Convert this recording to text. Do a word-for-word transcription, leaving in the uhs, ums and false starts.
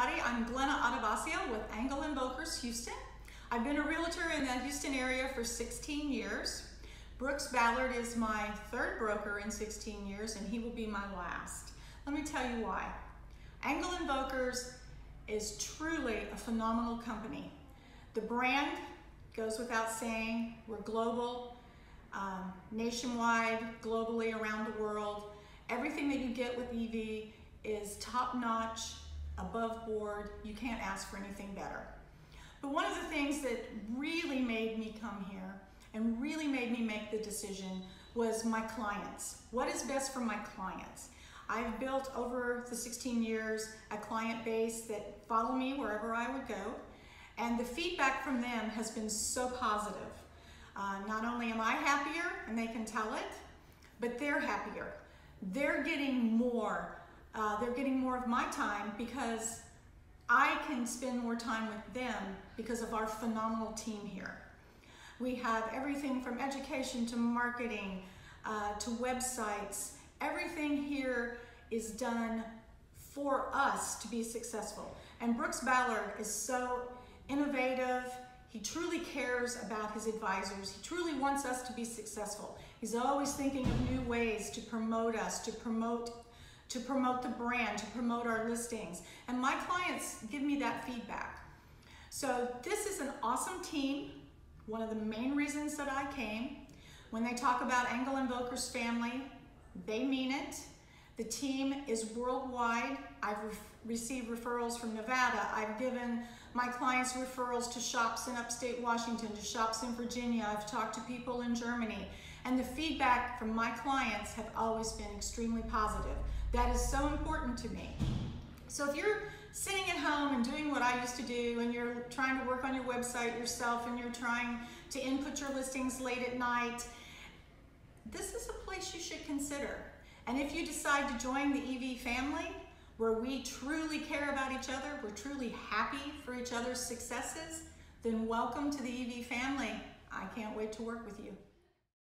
everybody. I'm Glenna Adovasio with Engel Völkers Houston. I've been a realtor in the Houston area for sixteen years. Brooks Ballard is my third broker in sixteen years, and he will be my last. Let me tell you why. Engel Völkers is truly a phenomenal company. The brand goes without saying. We're global, um, nationwide, globally around the world. Everything that you get with E V is top-notch, above board. You can't ask for anything better. But one of the things that really made me come here and really made me make the decision was my clients. What is best for my clients? I've built over the sixteen years a client base that follow me wherever I would go, and the feedback from them has been so positive. Uh, not only am I happier, and they can tell it, but they're happier. They're getting more. Uh, they're getting more of my time because I can spend more time with them because of our phenomenal team here. We have everything from education to marketing uh, to websites. Everything here is done for us to be successful. And Brooks Ballard is so innovative. He truly cares about his advisors. He truly wants us to be successful. He's always thinking of new ways to promote us, to promote to promote the brand, to promote our listings. And my clients give me that feedback. So this is an awesome team. One of the main reasons that I came. When they talk about Engel Völkers family, they mean it. The team is worldwide. I've re received referrals from Nevada. I've given my clients referrals to shops in upstate Washington, to shops in Virginia. I've talked to people in Germany. And the feedback from my clients have always been extremely positive. That is so important to me. So if you're sitting at home and doing what I used to do, and you're trying to work on your website yourself, and you're trying to input your listings late at night, this is a place you should consider. And if you decide to join the E V family, where we truly care about each other, we're truly happy for each other's successes, then welcome to the E V family. I can't wait to work with you.